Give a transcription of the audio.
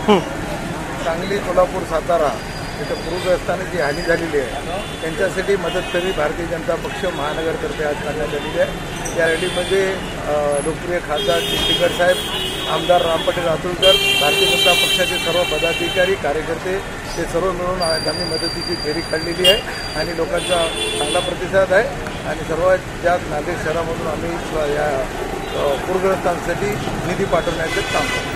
सांगली, कोल्हापूर, सातारा इथं पूरग्रस्तांना जी हानी झालेली आहे त्यांच्यासाठी मदत करी भारतीय जनता पक्ष महानगरतर्फे आज करण्यात आलेली आहे। या रॅलीमध्ये लोकप्रिय खासदार चिखलीकर साहेब, आमदार रामपटे रातुरकर, भारतीय जनता पक्षाचे सर्व पदाधिकारी, कार्यकर्ते हे सर्व मिळून आज आम्ही मदतीची फेरी काढलेली आहे आणि लोकांचा चांगला प्रतिसाद आहे आणि सर्वात जास्त नांदेड शहरामधून आम्ही या पूरग्रस्तांसाठी निधी पाठवण्याचं काम करतो।